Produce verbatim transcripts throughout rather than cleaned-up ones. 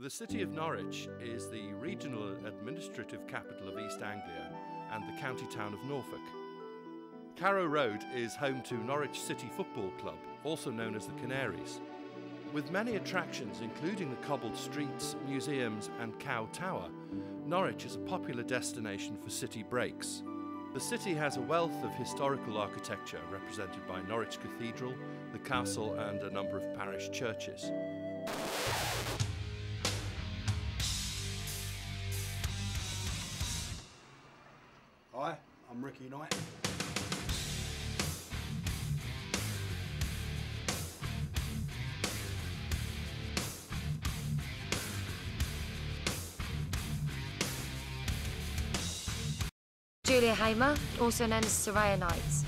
The city of Norwich is the regional administrative capital of East Anglia and the county town of Norfolk. Carrow Road is home to Norwich City Football Club, also known as the Canaries. With many attractions including the cobbled streets, museums and Cow Tower, Norwich is a popular destination for city breaks. The city has a wealth of historical architecture represented by Norwich Cathedral, the castle and a number of parish churches. Hi, I'm Ricky Knight. Julia Hamer, also known as Saraya Knights.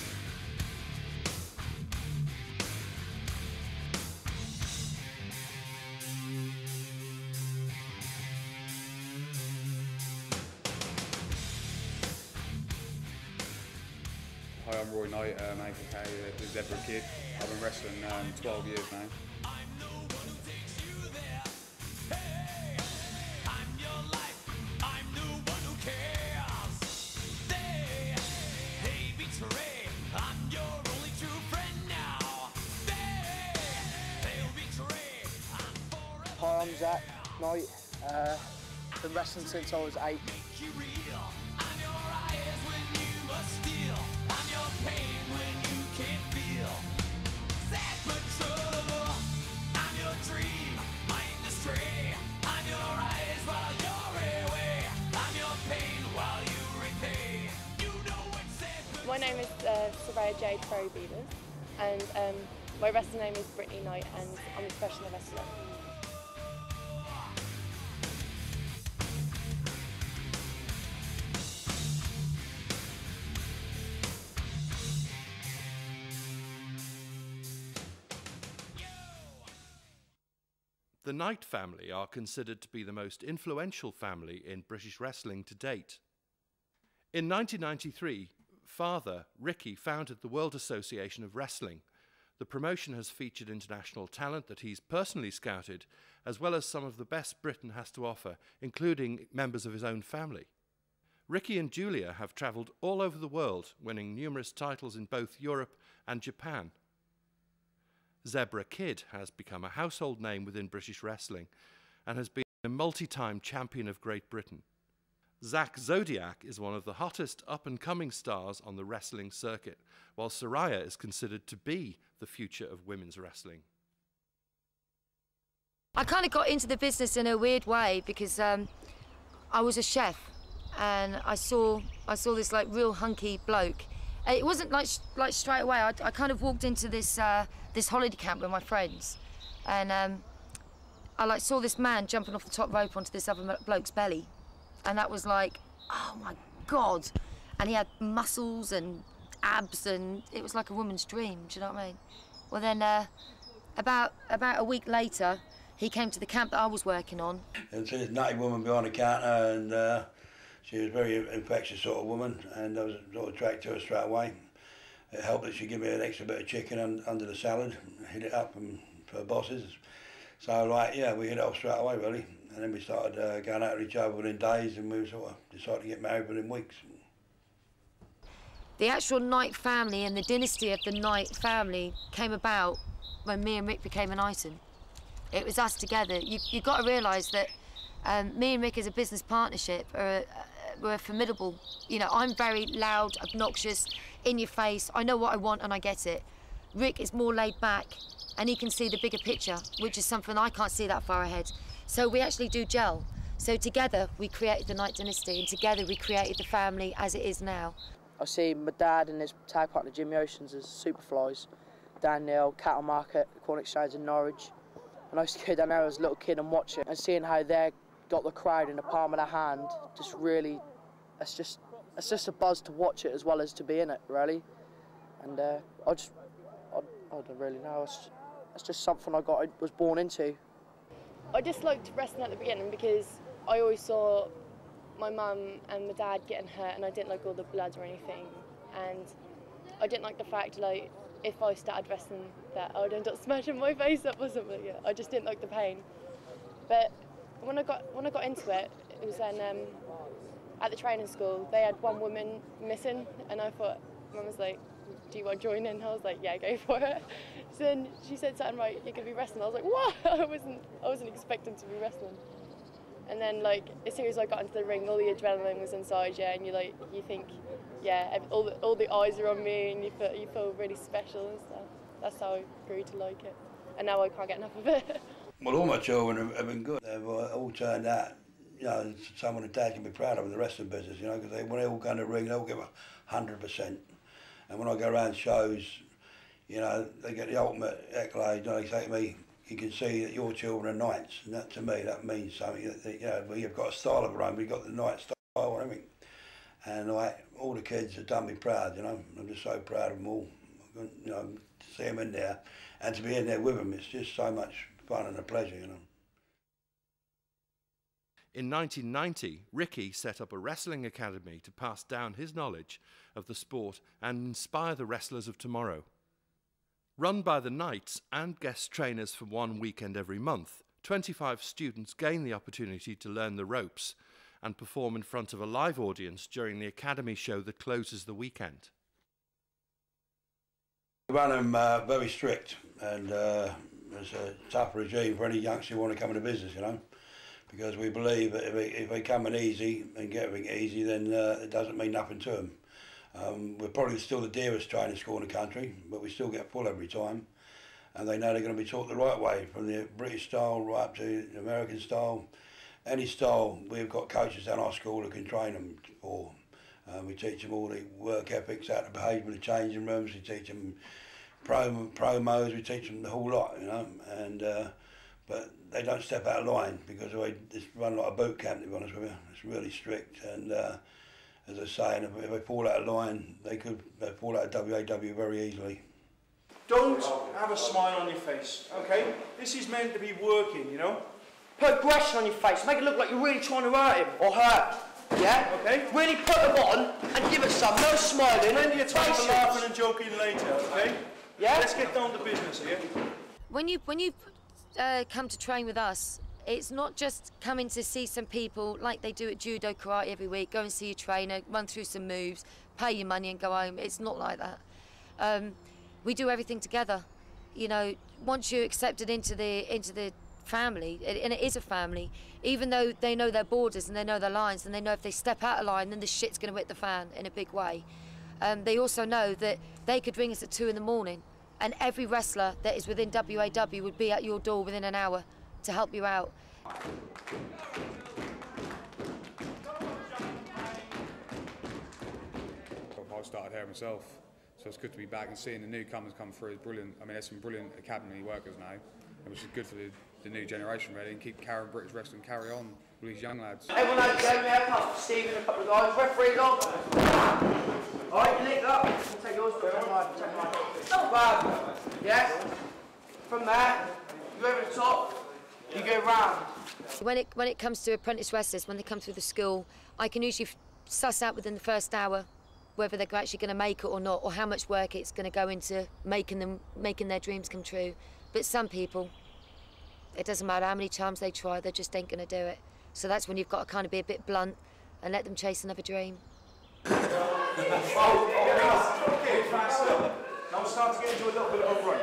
Hi, I'm Roy Knight, um, A K A the Zebra Kid. I've been wrestling um, twelve years now. Hi, I'm Zach Knight. Uh, been wrestling since I was eight. My name is uh, Saraya Jade Pro Divas, and um, my wrestling name is Brittany Knight, and I'm a professional wrestler. The Knight family are considered to be the most influential family in British wrestling to date. In nineteen ninety-three, father, Ricky, founded the World Association of Wrestling. The promotion has featured international talent that he's personally scouted, as well as some of the best Britain has to offer, including members of his own family. Ricky and Julia have travelled all over the world, winning numerous titles in both Europe and Japan. Zebra Kid has become a household name within British wrestling and has been a multi-time champion of Great Britain. Zach Zodiac is one of the hottest up-and-coming stars on the wrestling circuit, while Saraya is considered to be the future of women's wrestling. I kind of got into the business in a weird way because um, I was a chef and I saw I saw this like real hunky bloke. It wasn't like like straight away. I, I kind of walked into this uh, this holiday camp with my friends, and um, I like saw this man jumping off the top rope onto this other bloke's belly. And that was like, oh my God. And he had muscles and abs and it was like a woman's dream, do you know what I mean? Well then, uh, about, about a week later, he came to the camp that I was working on. And so this nutty woman behind the counter, and uh, she was a very infectious sort of woman, and I was sort of attracted to her straight away. It helped that she gave me an extra bit of chicken un under the salad, hit it up and, for her bosses. So like, yeah, we hit it off straight away really. And then we started uh, going out with each other within days, and we sort of decided to get married within weeks. The actual Knight family and the dynasty of the Knight family came about when me and Rick became an item. It was us together. You, you've got to realise that um, me and Rick as a business partnership are, uh, we're formidable. You know, I'm very loud, obnoxious, in your face. I know what I want and I get it. Rick is more laid back and he can see the bigger picture, which is something I can't see that far ahead. So we actually do gel. So together we created the Knight dynasty, and together we created the family as it is now. I see my dad and his tag partner Jimmy Oceans as Superflies down the cattle market, Corn Exchange in Norwich. And I used to go down there as a little kid and watch it, and seeing how they got the crowd in the palm of their hand, just really, it's just, it's just a buzz to watch it as well as to be in it, really. And uh, I just, I, I don't really know. It's, it's just something I got, I was born into. I just liked wrestling at the beginning because I always saw my mum and my dad getting hurt, and I didn't like all the blood or anything. And I didn't like the fact, like, if I started wrestling, that I would end up smashing my face up or something. Yeah, I just didn't like the pain. But when I got when I got into it, it was then um, at the training school. They had one woman missing, and I thought, Mum was like, "Do you want to join in?" I was like, "Yeah, go for it." So then she said something, "Right, you're gonna be wrestling." I was like, "What?" I wasn't I wasn't expecting to be wrestling. And then, like, as soon as I got into the ring, all the adrenaline was inside you, and you like you think, yeah, all the all the eyes are on me, and you feel you feel really special and stuff. That's how I grew to like it, and now I can't get enough of it. Well, all my children have, have been good. They've all turned out, you know, someone that Dad can be proud of in the wrestling business, you know, because they, when they all go in the ring, they all give a hundred percent. And when I go around shows, you know, they get the ultimate accolade. You know, they say to me, "You can see that your children are knights," and that to me, that means something. That, that, you know, we've got a style of our own. We've got the knight style and everything. And like all the kids have done me proud. You know, I'm just so proud of them all. You know, to see them in there and to be in there with them, it's just so much fun and a pleasure. You know. In nineteen ninety, Ricky set up a wrestling academy to pass down his knowledge of the sport and inspire the wrestlers of tomorrow. Run by the Knights and guest trainers for one weekend every month, twenty-five students gain the opportunity to learn the ropes and perform in front of a live audience during the academy show that closes the weekend. We run them uh, very strict, and uh, it's a tough regime for any youngster who want to come into business, you know, because we believe that if they, if they come in easy and get everything easy, then uh, it doesn't mean nothing to them. Um, we're probably still the Divas training school in the country, but we still get full every time, and they know they're going to be taught the right way, from the British style right up to the American style. Any style, we've got coaches down our school who can train them for. Um, we teach them all the work ethics, how to behave in the changing rooms. We teach them prom promos. We teach them the whole lot, you know. And uh, but they don't step out of line because they just run like a boot camp. To be honest with you, it's really strict. And uh, as I say, and if, if they fall out of line, they could they fall out of W A W very easily. Don't have a smile on your face, okay? This is meant to be working, you know. Put aggression on your face. Make it look like you're really trying to hurt him or her. Yeah? Okay. Really put them on and give it some. No smiling. Plenty of time for laughing and joking later, okay? Yeah? Let's get down to business here. When you when you uh, come to train with us, it's not just coming to see some people like they do at judo, karate every week. Go and see your trainer, run through some moves, pay your money and go home. It's not like that. Um, we do everything together. You know, once you're accepted into the into the family, and it is a family, even though they know their borders and they know their lines, and they know if they step out of line, then the shit's going to hit the fan in a big way. Um, they also know that they could ring us at two in the morning, and every wrestler that is within W A W would be at your door within an hour to help you out. I started here myself, so it's good to be back and seeing the newcomers come through is brilliant. I mean, there's some brilliant academy workers now, which is good for the, the new generation really, and keep carrying British wrestling, carry on with these young lads. Everyone knows the game, yeah? Apart from Steve and a couple of guys. Referee's on. Alright, you lick up. I'll take yours, but take mine, take mine. Bam. Yeah? From there, you go over the top, you go round. When it, when it comes to apprentice wrestlers, when they come through the school, I can usually suss out within the first hour whether they're actually going to make it or not, or how much work it's going to go into making them, making their dreams come true. But some people, it doesn't matter how many times they try, they just ain't going to do it. So that's when you've got to kind of be a bit blunt and let them chase another dream. Oh, oh, okay, faster. Now we're starting to get into a little bit of a run.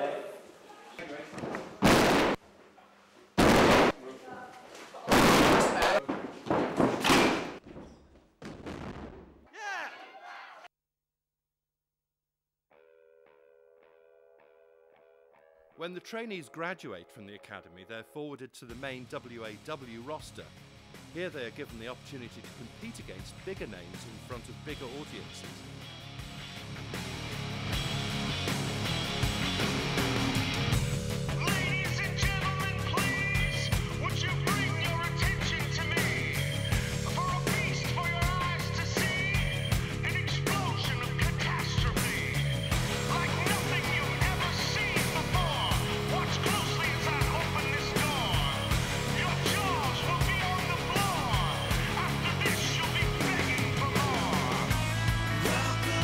When the trainees graduate from the academy, they're forwarded to the main W A W roster. Here they are given the opportunity to compete against bigger names in front of bigger audiences. Ladies and gentlemen, please, would you bring your attention to me? For a feast for your eyes to see, an explosion of catastrophe, like nothing you've ever seen before. Watch closely as I open this door. Your jaws will be on the floor. After this, you'll be begging for more. Welcome.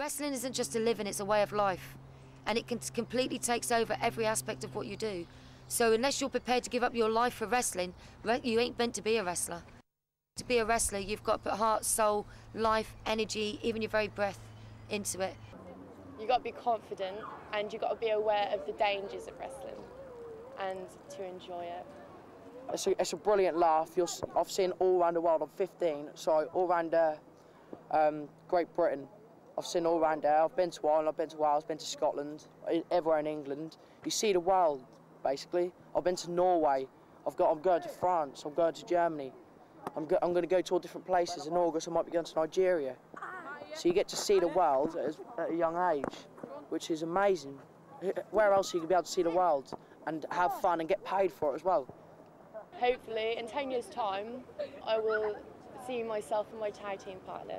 Wrestling isn't just a living, it's a way of life. And it can completely takes over every aspect of what you do. So unless you're prepared to give up your life for wrestling, you ain't meant to be a wrestler. To be a wrestler, you've got to put heart, soul, life, energy, even your very breath into it. You've got to be confident and you've got to be aware of the dangers of wrestling and to enjoy it. It's a, it's a brilliant laugh. You're, I've seen all around the world. I'm fifteen, so all around uh, um, Great Britain. I've seen all around there. I've been to Ireland, I've been to Wales, been to Scotland, everywhere in England. You see the world, basically. I've been to Norway. I've got, I'm going to France. I'm going to Germany. I'm, go, I'm going to go to all different places. In August, I might be going to Nigeria. So you get to see the world at, at a young age, which is amazing. Where else are you going to be able to see the world and have fun and get paid for it as well? Hopefully, in ten years' time, I will see myself and my tag team partner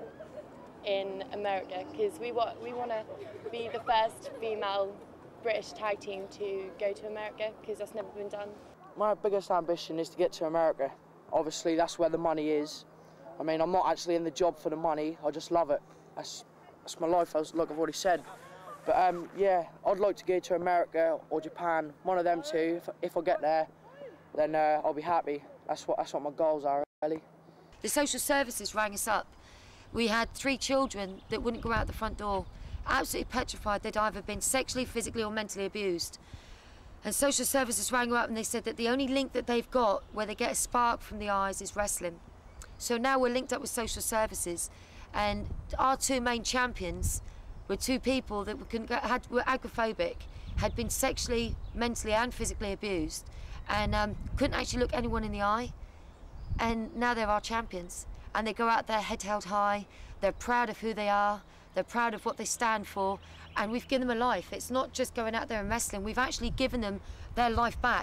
in America, because we want we want to be the first female British tag team to go to America, because that's never been done. My biggest ambition is to get to America. Obviously, that's where the money is. I mean, I'm not actually in the job for the money. I just love it. That's, that's my life, as like I've already said. But um, yeah, I'd like to go to America or Japan, one of them two. If, if I get there, then uh, I'll be happy. That's what that's what my goals are, really. The social services rang us up. We had three children that wouldn't go out the front door, absolutely petrified they'd either been sexually, physically or mentally abused. And social services rang up and they said that the only link that they've got where they get a spark from the eyes is wrestling. So now we're linked up with social services, and our two main champions were two people that were, had, were agoraphobic, had been sexually, mentally and physically abused, and um, couldn't actually look anyone in the eye. And now they're our champions. And they go out there head held high, they're proud of who they are, they're proud of what they stand for, and we've given them a life. It's not just going out there and wrestling, we've actually given them their life back.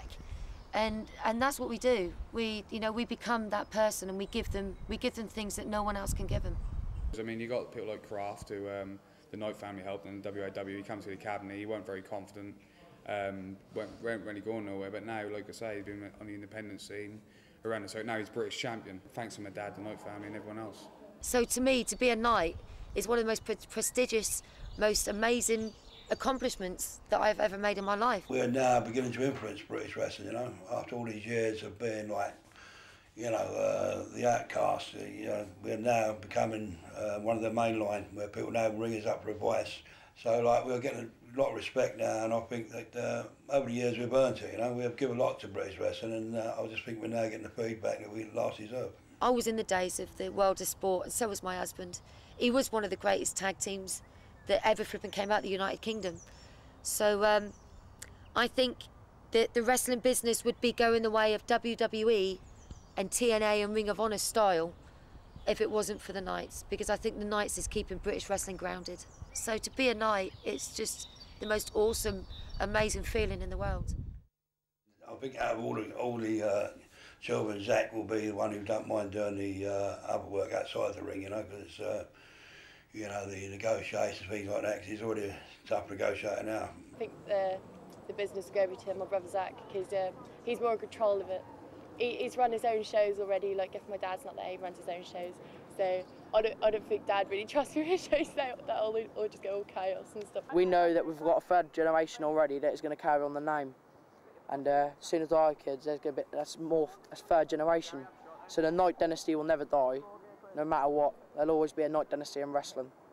And and that's what we do. We you know, we become that person and we give them we give them things that no one else can give them. I mean, you got people like Kraft, who um, the Knight family helped in W W E. He comes to the academy, he weren't very confident, um, weren't, weren't really going nowhere, but now, like I say, he's been on the independent scene around it, so now he's British champion, thanks to my dad, the Knight family and everyone else. So to me, to be a Knight is one of the most pre prestigious, most amazing accomplishments that I've ever made in my life. We're now beginning to influence British wrestling, you know, after all these years of being like, you know, uh, the outcast. You know, we're now becoming uh, one of the main line where people now ring us up for advice. So like we're getting a lot of respect now, and I think that uh, over the years we've earned it, you know, we've given a lot to British wrestling, and uh, I just think we're now getting the feedback that we last deserve. I was in the days of the world of sport, and so was my husband. He was one of the greatest tag teams that ever flipping came out of the United Kingdom. So um, I think that the wrestling business would be going the way of W W E and T N A and Ring of Honor style if it wasn't for the Knights, because I think the Knights is keeping British wrestling grounded. So to be a Knight, it's just the most awesome, amazing feeling in the world. I think out of all the, all the uh, children, Zach will be the one who don't mind doing the uh, other work outside the ring, you know, because uh, you know, the negotiations, things like that, because he's already a tough negotiator now. I think the, the business will go over to my brother Zach, because uh, he's more in control of it. He, he's run his own shows already, like if my dad's not there, he runs his own shows. So I don't, I don't think Dad really trusts me with shows that will all just go all chaos and stuff. We know that we've got a third generation already that is going to carry on the name. And uh, as soon as our kids, there's going to be, that's more, that's third generation. So the Knight dynasty will never die, no matter what. There'll always be a Knight dynasty in wrestling.